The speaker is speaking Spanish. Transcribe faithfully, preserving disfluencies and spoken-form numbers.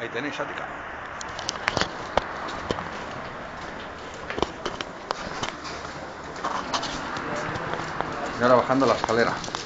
Ahí tenéis, Ática. Y ahora bajando la escalera.